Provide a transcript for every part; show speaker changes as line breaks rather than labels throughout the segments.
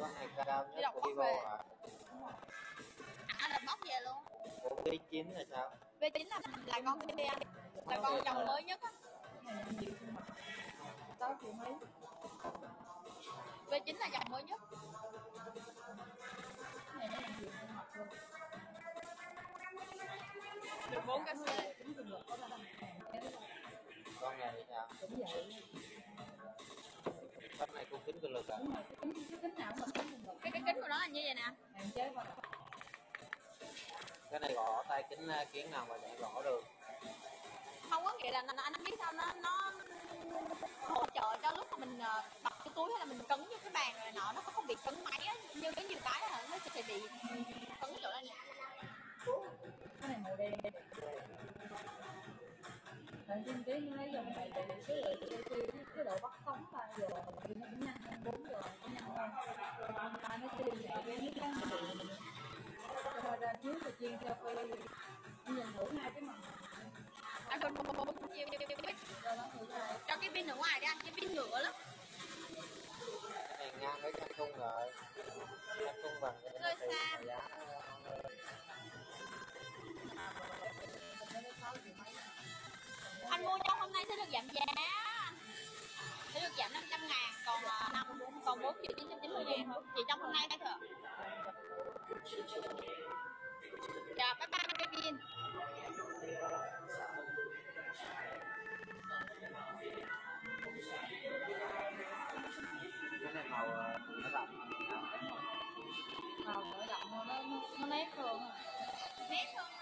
Con này cao
Đi
nhất
đọc
của
bóc
bigo
về.
hả?
Anh là bóc về luôn.
Của V9 là sao?
V9 là con kia, là con dòng mới nhất á.
6 triệu mấy.
V9 là dòng mới nhất.
Cái này nó làm gì không mặc luôn.
Được 4 cái xe.
Tính thường lực có 300 ngàn.
Con này sao?
Cũng vậy.
Con này cũng kính cường lực à?
Đúng rồi, cái kính nào cũng tính thường lực.
Cái kính của nó là như vậy nè.
Hạn chế vào.
Cái này gõ tay kính kiến nào mà để gõ được?
Không có nghĩa là anh biết sao nó hỗ trợ cho lúc mà mình bật cái túi hay là mình cấn vô cái bàn rồi nọ, nó không bị cấn máy á, như có nhiều cái là nó sẽ bị cấn chỗ này nè.
Cái này màu đen. Bạn kinh tế nó lấy dòng này tại vì cái độ bắt sóng 3 giờ thì nó cũng nhanh hơn 4 giờ cũng nhanh hơn. Ta nó chiên nhẹ cái nước cắn điện. Rồi ra trước rồi chiên theo phi. Nhìn thử hai cái màn.
Anh còn một nhiều cho cái pin ở ngoài đi anh, cái pin nhựa lắm.
Cái này ngang với Samsung rồi. Samsung bằng cái
Hơi xa.
giá.
Anh mua trong hôm nay sẽ được giảm giá, sẽ được giảm 500 ngàn, còn 4 triệu 990 ngàn chỉ trong hôm nay thôi. Dạ, bye bye cái pin.
Cái này màu nó đậm.
Màu nó đậm hơn, nó nét hơn.
Nét hơn.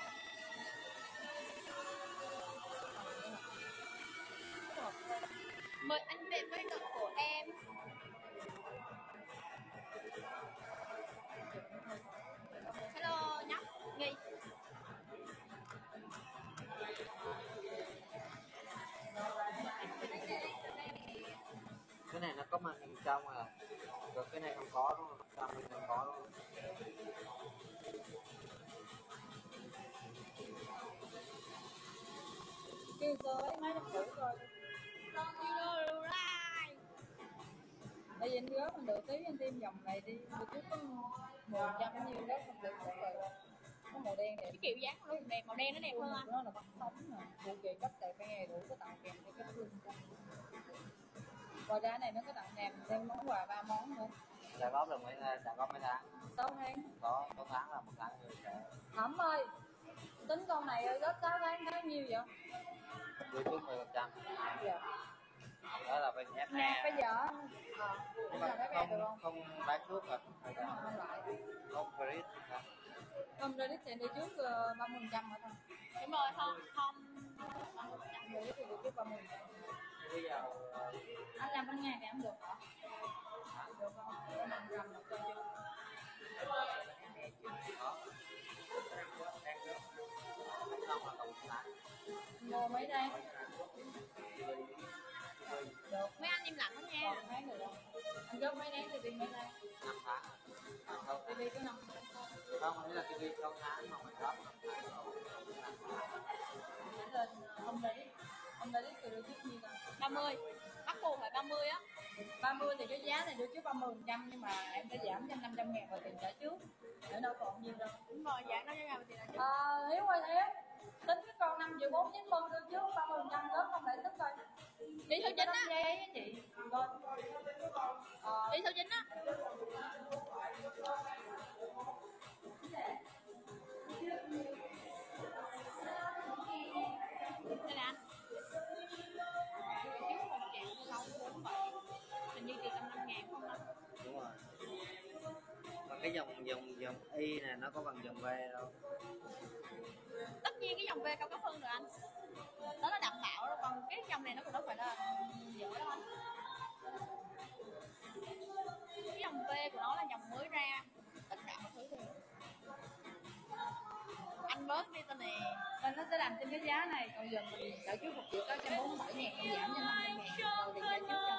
Mời anh về với ngực của em. Hello nhóc Nghi.
Cái này nó có màn hình trong à, rồi cái này không có đúng không? Màn hình không có đúng không?
Kêu sơ lấy máy đọc thử coi.
Con đi đâu lại.
Tại vì anh rớt mình được tí anh tiêm dòng này đi, được trước có 10% nhiêu đó không được rồi. Có màu đen đẹp.
Cái kiểu dáng của nó đẹp, màu đen nó đẹp hơn anh.
Nó là bắt sóng nè, phụ kiện cấp tại phải nghe đủ có tặng kèm cho cái phương. Ngoài ra này nó có tặng kèm thêm món quà 3 món nữa.
Trả góp được trả góp mấy tháng?
6 tháng.
Có 6 tháng là 1 tháng người sẽ.
Thẩm ơi, tính con này góp 6 tháng tháng nhiêu vậy?
Đưa trước 10%.
Dạ.
Đó là bên FE.
Nè bây giờ
Nhưng mà không bán trước rồi.
Không lại.
Không credit.
Không credit thì đi trước 30% hả thôi.
Đúng rồi, không.
Credit thì đi trước 30%.
Bây giờ
Anh làm ban ngày thì em được hả? Được không? 5% được chưa? Mua mấy đây? Được.
Mấy anh im lặng lắm nha.
Còn tháng được không? Anh góp mấy nén TV mấy đây?
5 tháng.
TV có 5 tháng không?
Không, nghĩa là TV 6 tháng mà mình góp 5 tháng.
Lên ông David từ đưa trước nhiêu rồi?
30. Bắt buộc phải 30 á.
30 thì cái giá này đưa trước 30% nhưng mà em sẽ giảm cho 500 ngàn vào tiền trả trước. Để đâu còn nhiêu đâu.
Đúng rồi, giá nó cho ngàn tiền là chứ.
Hiếu ơi Hiếu, tính cái con 5 triệu 4 chín phân đưa trước 30% góp không lại tức coi.
Đi số 9 á.
Giấy chị. Rồi.
Đi số 9 á. Đây nè anh. Thiếu 1 triệu 647. Hình như tiền 55 ngàn không anh?
Đúng rồi. Còn cái dòng Y này nó có bằng dòng V đâu.
Tất nhiên cái dòng V cao cấp hơn rồi anh. Đó là đảm bảo rồi, còn cái dòng này nó cũng đâu phải là dở đâu anh. Cái dòng V của nó là dòng mới ra, tất cả mọi thứ đều. Anh bớt đi tên này.
Nên nó sẽ làm trên cái giá này, còn giờ mình trả trước 1 triệu 847 ngàn, giảm cho 500 ngàn, rồi tiền trả trước